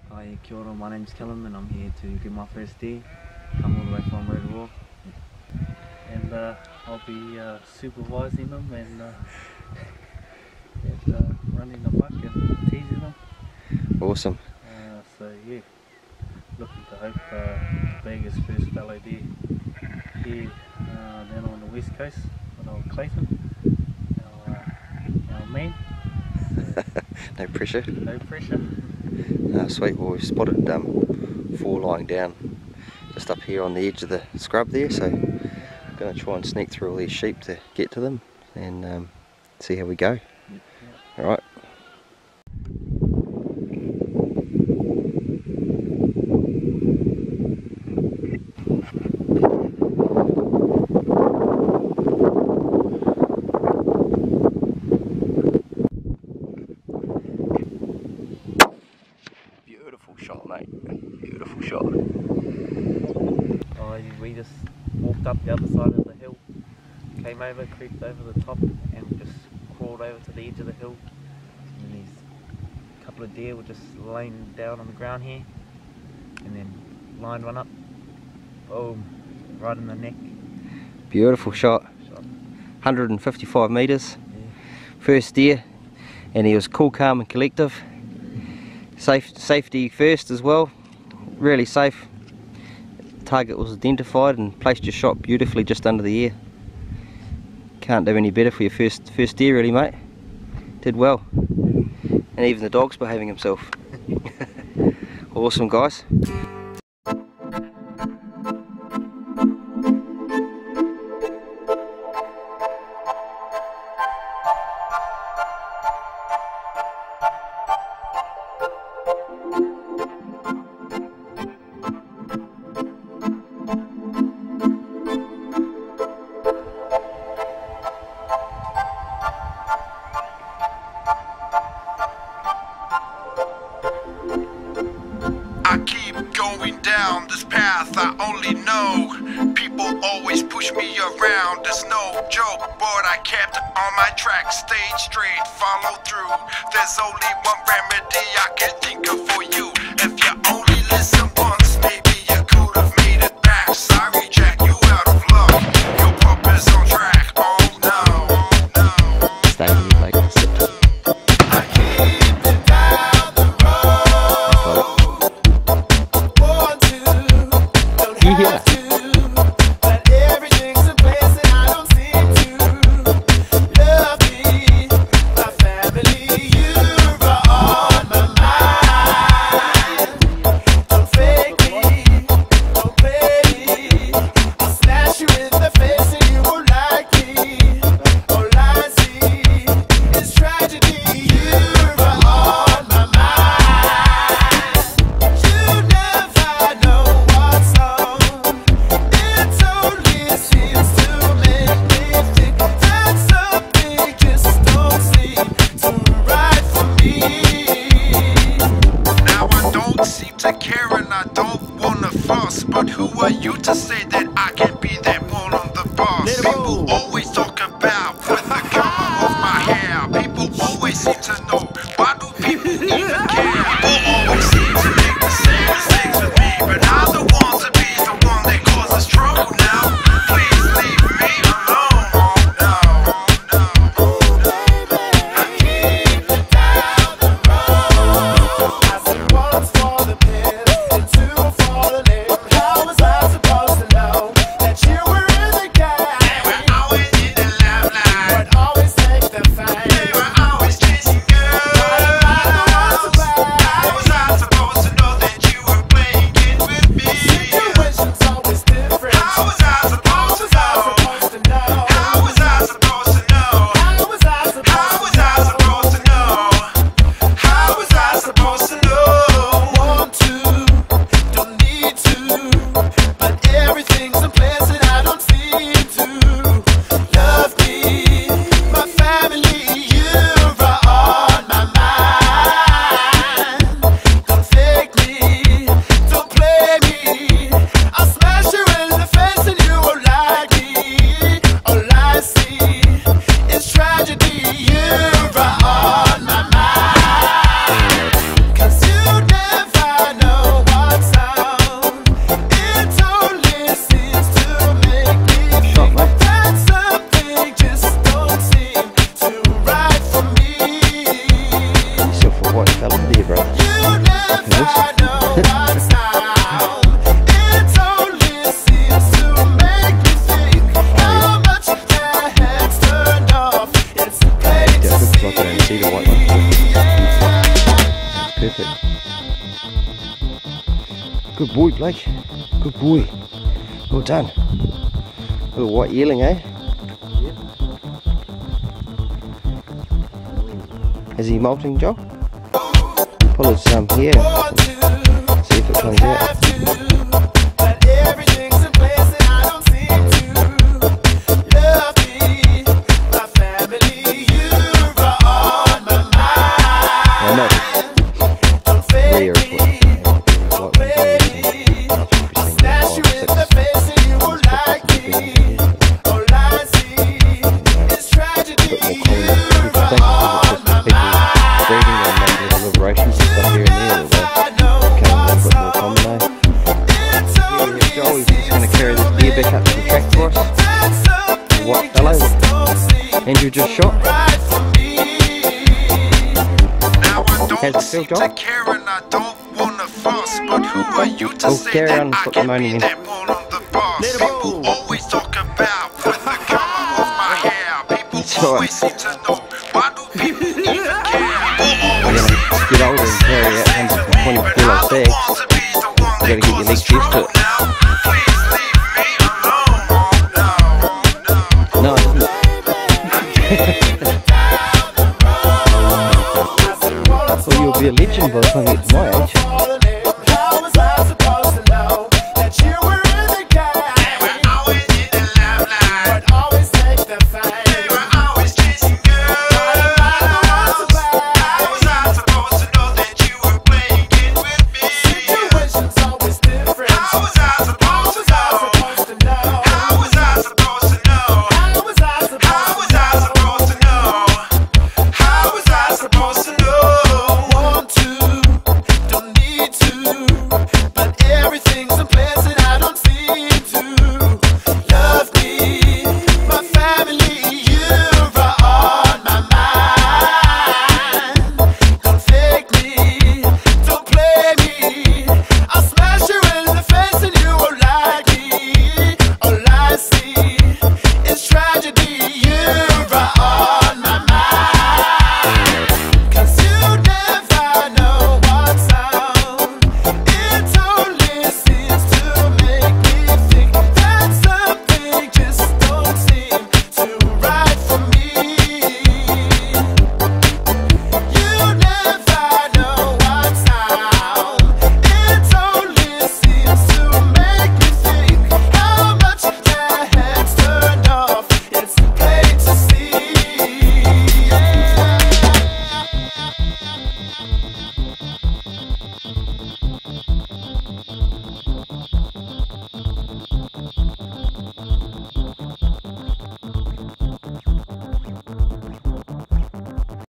Hi, kia ora, my name's Callum and I'm here to get my first deer. Come all the way from Rotorua. And I'll be supervising them and running the buck and teasing them. Awesome. So yeah, looking to hope to bag his first fallow deer here down on the west coast with old Clayton, our man. No pressure. No pressure. Sweet. Well, we've spotted 4 lying down just up here on the edge of the scrub there, so I'm going to try and sneak through all these sheep to get to them and see how we go. Yep. Alright. Beautiful shot, mate. Beautiful shot. We just walked up the other side of the hill, came over, creeped over the top and just crawled over to the edge of the hill. And these couple of deer were just laying down on the ground here, and then lined one up, boom, right in the neck. Beautiful shot. 155 metres. Yeah. First deer, and he was cool, calm and collective. Safety first as well, really safe. Target was identified and placed your shot beautifully just under the ear. Can't do any better for your first deer really, mate. Did well. And even the dog's behaving himself. Awesome, guys. I keep going down this path I only know. People always push me around, it's no joke, but I kept on my track, stayed straight, follow through. There's only one remedy I can think of for you. If you only listen once, maybe you could have made it back. Sorry Jack, you out of luck, your pup is on track. Oh no, oh no. Stay with you, mate. I keep it down the road. Yeah. But everything's a place and I don't seem to love me. My family, you're on my mind. Don't fake me, don't play me. I'll slash you in the face and you won't like me. All I see is tragedy. You're on my mind. You never know what's on. It only seems to make me think that something just don't seem to right for me. Now I don't seem to care and I don't wanna fuss, but who are you to say that I can be that one on the bus? People always talk about with the color of my hair. People always seem to know. Why do people even care? People always seem to make the same mistakes with me, but I'm the one to be the one that causes trouble now. Please leave me alone. I keep it down the road. I said once for the pen and 2 for the name. How was I supposed to know? Perfect. Good boy, Blake. Good boy. Well done. Little white yearling, eh? Yep. Is he molting, Joel? Pull his here. See if it comes out. Andrew just shot. How's it feel, Joel? Oh, carry on, stop the moaning in. People always talk about putting the color off my hair. People always seem to know. Why do people even care? We're going to get older and carry that 120 kilo bag. You've got to get your legs used to it.